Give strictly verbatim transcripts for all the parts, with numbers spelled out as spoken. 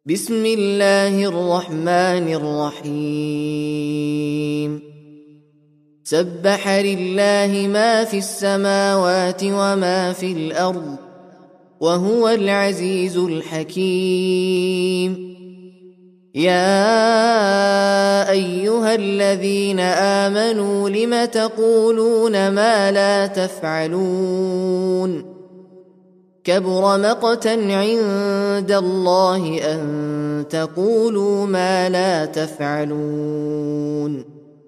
بسم الله الرحمن الرحيم سبح لله ما في السماوات وما في الأرض وهو العزيز الحكيم. يا أيها الذين آمنوا لم تقولون ما لا تفعلون كبر مقتا عند الله أن تقولوا ما لا تفعلون.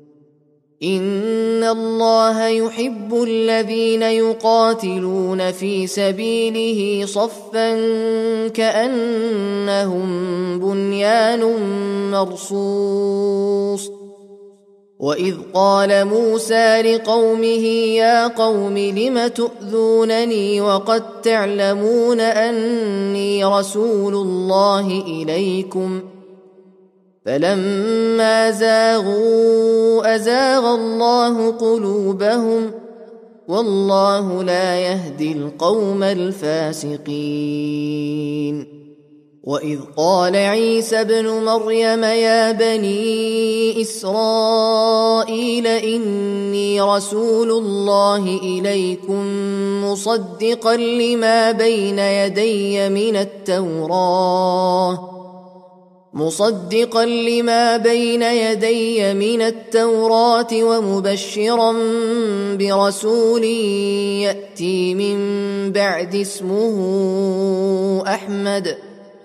إن الله يحب الذين يقاتلون في سبيله صفا كأنهم بنيان مرصوص. وإذ قال موسى لقومه يا قوم لم تؤذونني وقد تعلمون أني رسول الله إليكم فلما زاغوا أزاغ الله قلوبهم والله لا يهدي القوم الفاسقين. وإذ قال عيسى ابن مريم يا بني إسرائيل إني رسول الله إليكم مصدقا لما بين يدي من التوراة مصدقا لما بين يدي من التوراة ومبشرا برسول يأتي من بعد اسمه أحمد.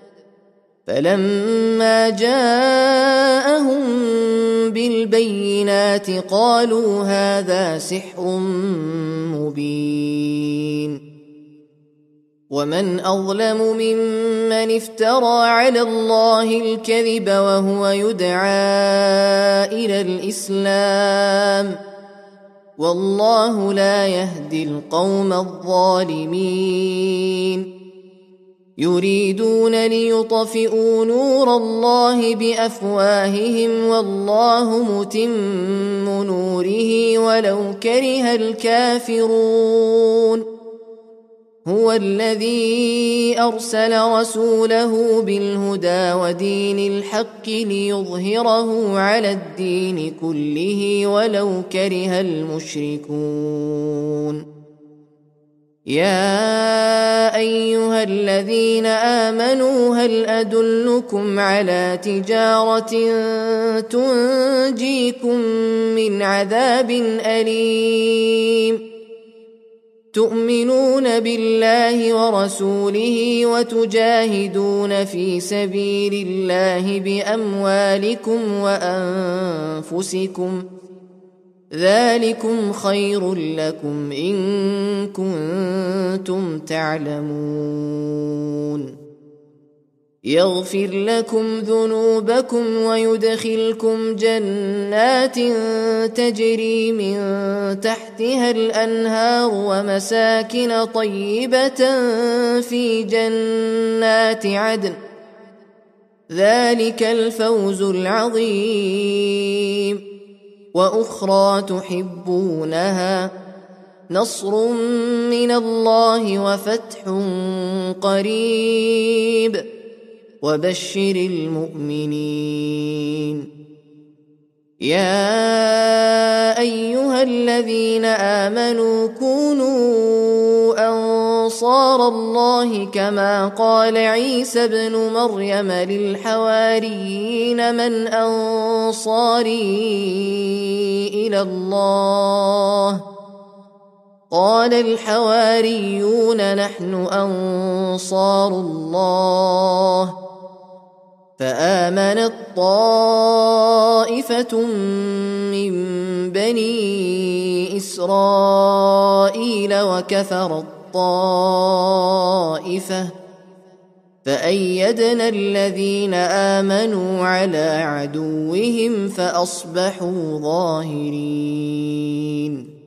فلما جاءهم بالبينات قالوا هذا سحر مبين. ومن أظلم ممن افترى على الله الكذب وهو يدعى إلى الإسلام والله لا يهدي القوم الظالمين. يريدون ليطفئوا نور الله بأفواههم والله متم نوره ولو كره الكافرون. هو الذي أرسل رسوله بالهدى ودين الحق ليظهره على الدين كله ولو كره المشركون. يا أيها الذين آمنوا هل أدلكم على تجارة تنجيكم من عذاب أليم تؤمنون بالله ورسوله وتجاهدون في سبيل الله بأموالكم وأنفسكم ذلكم خير لكم إن كنتم تعلمون. يغفر لكم ذنوبكم ويدخلكم جنات تجري من تحتها الأنهار ومساكن طيبة في جنات عدن ذلك الفوز العظيم. وأخرى تحبونها نصر من الله وفتح قريب وبشر المؤمنين. يا أيها الذين آمنوا كونوا أنصار الله كما قال عيسى ابن مريم للحواريين من أنصاري إلى الله قال الحواريون نحن أنصار الله. فآمنت طائفة من بني إسرائيل وكفرت طائفة فأيدنا الذين آمنوا على عدوهم فأصبحوا ظاهرين.